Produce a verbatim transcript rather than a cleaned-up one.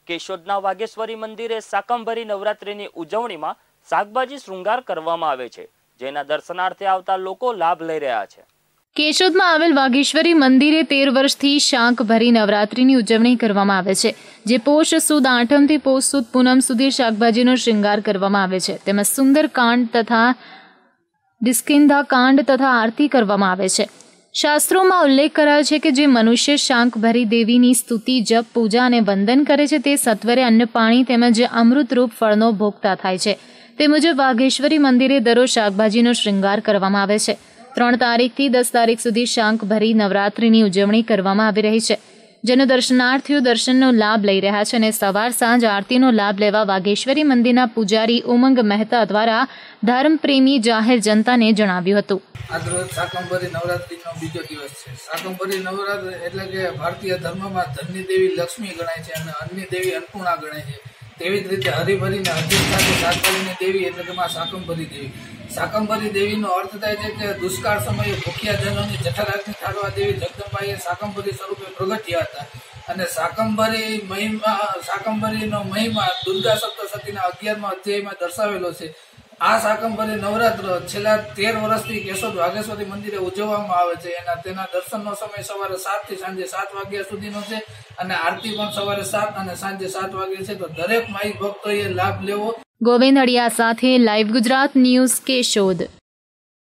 કેશોદના વાઘેશ્વરી મંદિરે શાકંભરી નવરાત્રિની ઉજવણીમાં શાકભાજી શૃંગાર કરવામાં આવે છે, જેના દર્શનાર્થે આવતા લોકો લાભ લઈ રહ્યા છે। કેશોદમાં આવેલ વાઘેશ્વરી મંદિરે તેર વર્ષથી શાકભરી નવરાત્રિની ઉજવણી કરવામાં આવે છે, જે પોષ સુદ આઠમથી પોષ સુદ પૂનમ સુધી શાકભાજીનો શૃંગાર કરવામાં આવે છે। તેમજ સુંદર કાંડ તથા ડિસ્કિંધા કાંડ તથા આરતી કરવામાં આવે છે। શાસ્ત્રોમાં ઉલ્લેખ કરાયો છે કે જે મનુષ્ય શાકભરી દેવીની સ્તુતિ, જપ, પૂજા અને વંદન કરે છે તે સત્વરે અન્ન, પાણી તેમજ અમૃતરૂપ ફળનો ભોગતા થાય છે। તે મુજબ વાઘેશ્વરી મંદિરે દરરોજ શાકભાજીનો શૃંગાર કરવામાં આવે છે। ત્રણ તારીખથી દસ તારીખ સુધી શાકભરી નવરાત્રિની ઉજવણી કરવામાં આવી રહી છે, જેનો દર્શનાર્થીઓ દર્શનનો લાભ લઈ રહ્યા છે અને સવાર સાંજ આરતીનો લાભ લેવા વાઘેશ્વરી મંદિરના પૂજારી ઉમંગ મહેતા દ્વારા ધર્મપ્રેમી જાહેર જનતાને જણાવ્યું હતું। આજરોજ શાકંભરી નવરાત્રીનો બીજો દિવસ છે। શાકંભરી નવરાત્રી એટલે કે ભારતીય ધર્મમાં ધનની દેવી લક્ષ્મી ગણાય છે અને અન્નની દેવી અન્નપૂર્ણા ગણાય છે। તેવી જ રીતે હરિભરીને અધિષ્ઠાની શાકભાજીની દેવી એટલે કે માં શાકંભરી દેવી। શાકંભરી દેવીનો અર્થ થાય છે કે દુષ્કાળ સમયે ભૂખ્યા જનોની જઠરાગ્નિ ઠારવા દેવી જગદંબાએ શાકંભરી સ્વરૂપે પ્રગટ્યા હતા અને શાકંભરી મહિમા શાકંભરીનો મહિમા દુર્ગા સપ્તશતીના અગિયારમાં અધ્યાયમાં દર્શાવેલો છે। આ શાકંભરી નવરાત્ર છેલ્લા તેર વર્ષથી કેશોદ વાઘેશ્વરી મંદિરે ઉજવવામાં આવે છે। એના તેના દર્શનનો સમય સવારે સાત થી સાંજે સાત વાગ્યા સુધીનો છે અને આરતી પણ સવારે સાત અને સાંજે સાત વાગે છે। તો દરેક માઈ ભક્તોએ લાભ લેવો। ગોવિંદ અડિયા સાથે લાઈવ ગુજરાત ન્યૂઝ, કેશોદ।